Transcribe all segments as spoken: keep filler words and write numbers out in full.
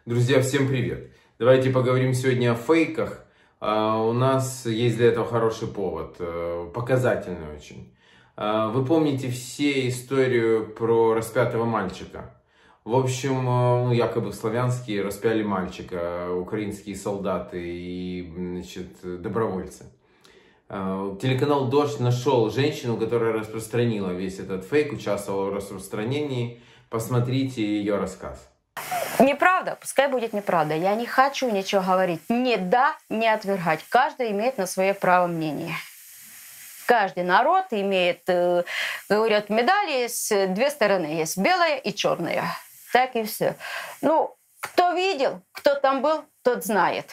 Друзья, всем привет! Давайте поговорим сегодня о фейках. У нас есть для этого хороший повод, показательный очень. Вы помните все историю про распятого мальчика? В общем, ну, якобы в Славянске распяли мальчика украинские солдаты и, значит, добровольцы. Телеканал «Дождь» нашел женщину, которая распространила весь этот фейк, участвовала в распространении. Посмотрите ее рассказ. Неправда, пускай будет неправда. Я не хочу ничего говорить. Ни да, ни отвергать. Каждый имеет на свое право мнение. Каждый народ имеет, э, говорят, медали есть две стороны. Есть белая и черная. Так и все. Ну, кто видел, кто там был, тот знает.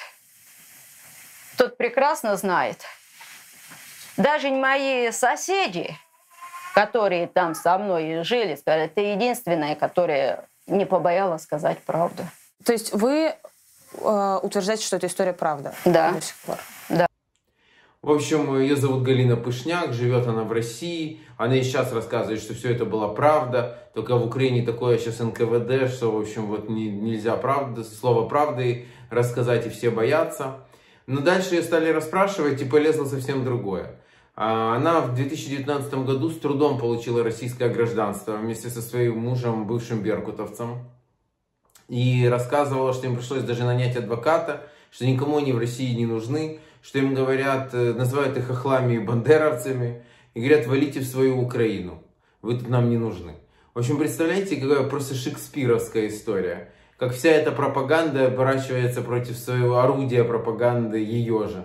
Тот прекрасно знает. Даже мои соседи, которые там со мной жили, сказали, ты единственная, которая не побоялась сказать правду. То есть вы э, утверждаете, что эта история правда? Да. До сих пор? Да. В общем, ее зовут Галина Пышняк, живет она в России. Она и сейчас рассказывает, что все это была правда. Только в Украине такое сейчас эн ка вэ дэ, что, в общем, вот не, нельзя правда, слово правды рассказать, и все боятся. Но дальше ее стали расспрашивать, и полезло совсем другое. Она в две тысячи девятнадцатом году с трудом получила российское гражданство вместе со своим мужем, бывшим беркутовцем. И рассказывала, что им пришлось даже нанять адвоката, что никому они в России не нужны, что им говорят, называют их хохлами и бандеровцами, и говорят, валите в свою Украину, вы тут нам не нужны. В общем, представляете, какая просто шекспировская история. Как вся эта пропаганда оборачивается против своего орудия пропаганды, ее же.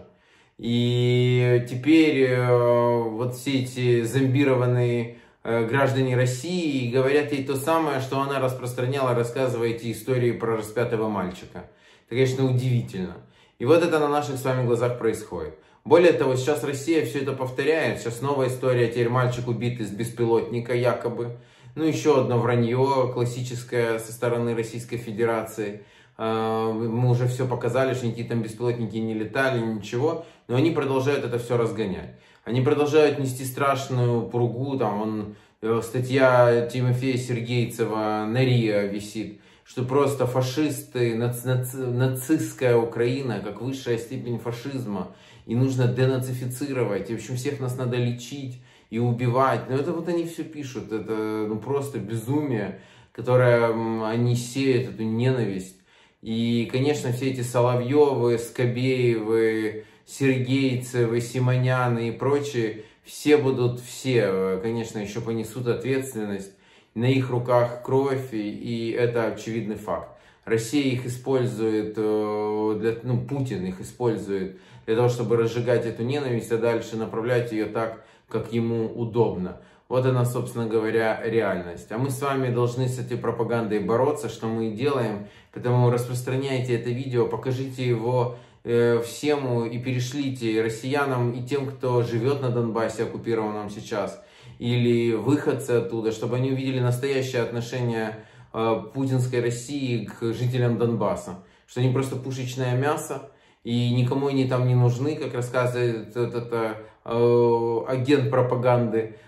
И теперь э, вот все эти зомбированные э, граждане России говорят ей то самое, что она распространяла, рассказывая эти истории про распятого мальчика. Это, конечно, удивительно. И вот это на наших с вами глазах происходит. Более того, сейчас Россия все это повторяет. Сейчас новая история, теперь мальчик убит из беспилотника якобы. Ну, еще одно вранье классическое со стороны Российской Федерации. Мы уже все показали, что никакие там беспилотники не летали, ничего. Но они продолжают это все разгонять. Они продолжают нести страшную пургу. Там он, статья Тимофея Сергейцева на РИА висит, что просто фашисты, наци, наци, нацистская Украина, как высшая степень фашизма. И нужно денацифицировать. И, в общем, всех нас надо лечить и убивать. Но это вот они все пишут. Это ну, просто безумие, которое они сеют, эту ненависть. И, конечно, все эти Соловьевы, Скобеевы, Сергейцевы, Симоняны и прочие, все будут, все, конечно, еще понесут ответственность. На их руках кровь, и, и это очевидный факт. Россия их использует, для, ну, Путин их использует для того, чтобы разжигать эту ненависть, а дальше направлять ее так, как ему удобно. Вот она, собственно говоря, реальность. А мы с вами должны с этой пропагандой бороться, что мы и делаем. Поэтому распространяйте это видео, покажите его э, всем и перешлите россиянам и тем, кто живет на Донбассе, оккупированном сейчас, или выходцы оттуда, чтобы они увидели настоящее отношение э, путинской России к жителям Донбасса. Что они просто пушечное мясо, и никому они там не нужны, как рассказывает этот э, агент пропаганды,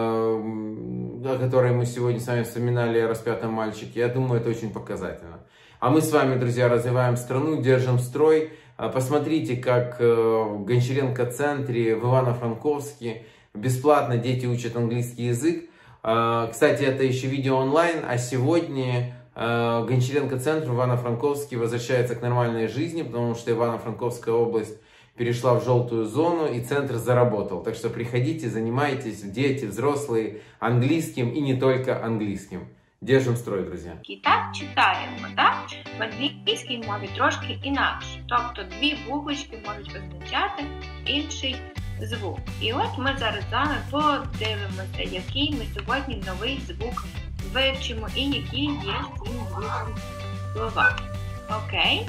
о которой мы сегодня с вами вспоминали, о распятом мальчике. Я думаю, это очень показательно. А мы с вами, друзья, развиваем страну, держим строй. Посмотрите, как в Гончаренко-центре в Ивано-Франковске бесплатно дети учат английский язык. Кстати, это еще видео онлайн, а сегодня Гончаренко-центр в Ивано-Франковске возвращается к нормальной жизни, потому что Ивано-Франковская область перешла в желтую зону, и центр заработал. Так что приходите, занимайтесь, дети, взрослые, английским и не только английским. Держим строй, друзья. І так читаємо, так? В англійській мові трошки інакше. Тобто дві буквочки можуть означати інший звук. І от ми зараз з вами подивимося, який ми сьогодні новий звук вивчимо і які є з цим звуком слова. Окей?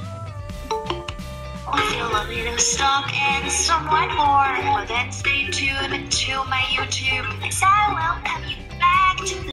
I feel a little stuck and somewhat bored, but then stay tuned to my YouTube, as I welcome you back to the